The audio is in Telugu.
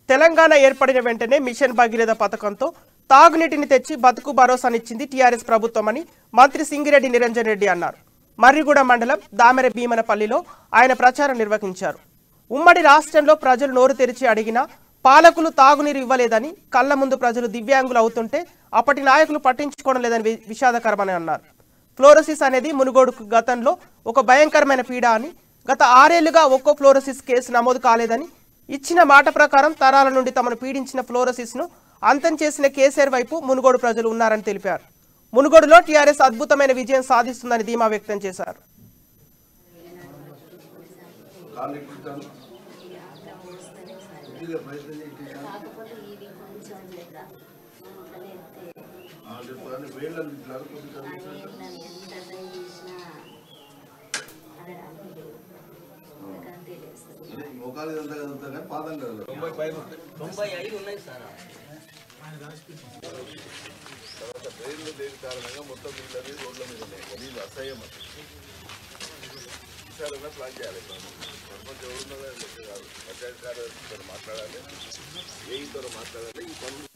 తెలంగాణ ఏర్పడిన వెంటనే మిషన్ భగీరథ పథకంతో తాగునీటిని తెచ్చి బతుకు భరోసానిచ్చింది టీఆర్ఎస్ ప్రభుత్వమని మంత్రి సింగిరెడ్డి నిరంజన్ రెడ్డి అన్నారు. మర్రిగూడ మండలం దామెర భీమనపల్లిలో ఆయన ప్రచారం నిర్వహించారు. ఉమ్మడి రాష్ట్రంలో ప్రజలు నోరు తెరిచి అడిగినా పాలకులు తాగునీరు ఇవ్వలేదని, కళ్ల ముందు ప్రజలు దివ్యాంగులు అవుతుంటే అప్పటి నాయకులు పట్టించుకోవడం లేదని విషాదకరమని అన్నారు. ఫ్లోరోసిస్ అనేది మునుగోడుకు గతంలో ఒక భయంకరమైన పీడ అని, గత 6 ఏళ్లుగా ఒక్కో ఫ్లోరోసిస్ కేసు నమోదు కాలేదని, ఇచ్చిన మాట ప్రకారం తరాల నుండి తమను పీడించిన ఫ్లోరోసిస్ ను అంతం చేసిన కేసీఆర్ వైపు మునుగోడు ప్రజలు ఉన్నారని తెలిపారు. మునుగోడులో టీఆర్ఎస్ అద్భుతమైన విజయం సాధిస్తుందని ధీమా వ్యక్తం చేశారు. ట్రైన్లు లేని కారణంగా మొత్తం నీళ్ళని రోడ్ల మీద నీళ్ళు అసహ్యం విషయాలన్నా ప్లాన్ చేయాలి. సర్పంచ్ ఎవరున్నదో కాదు, పంచాయతీ కార్యదర్శితో మాట్లాడాలి, ఏఈతో మాట్లాడాలి. ఈ పనులు